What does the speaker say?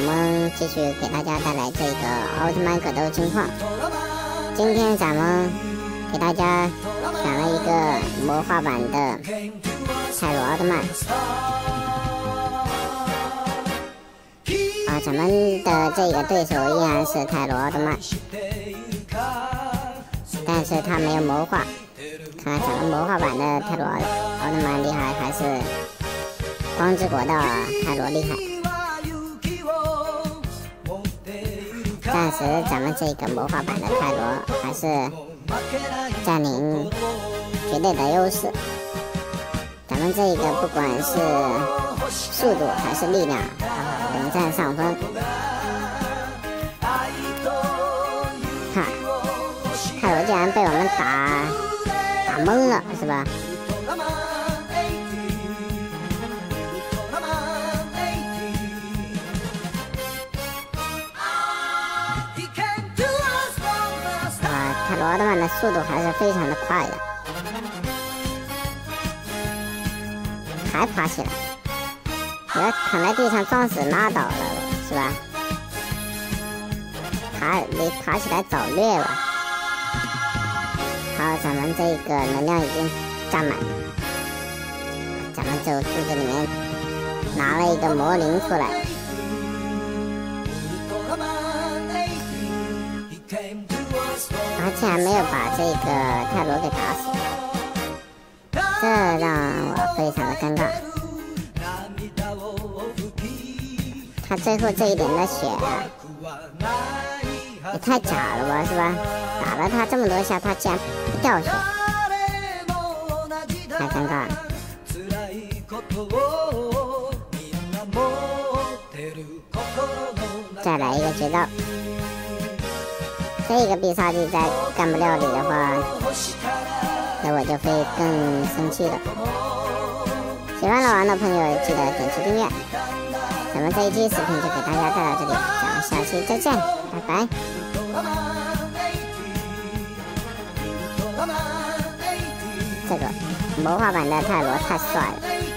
们继续给大家带来这个奥特曼格斗情况。今天咱们给大家选了一个魔化版的泰罗奥特曼。咱们的这个对手依然是泰罗奥特曼，但是他没有魔化。看咱们魔化版的泰罗奥特曼厉害，还是光之国的泰罗厉害？暂时咱们这个魔化版的泰罗还是占领绝对的优势。咱们这个不管是速度还是力量，稳占上风。看，泰罗竟然被我们打懵了，是吧？泰罗奥特曼的速度还是非常的快的，还爬起来，我要躺在地上装死拉倒了，是吧？你爬起来找虐吧。好，咱们这个能量已经占满，咱们这个肚子里面拿了一个魔灵出来。他竟然没有把这个泰罗给打死，这让我非常的尴尬。他最后这一点的血也太假了吧，是吧？打了他这么多下，他竟然不掉血，太尴尬了。再来一个绝招。这个必杀技再干不了你的话，那我就会更生气了。喜欢老王的朋友记得点击订阅。咱们这一期视频就给大家带到这里，咱们下期再见，拜拜。这个魔化版的泰罗太帅了。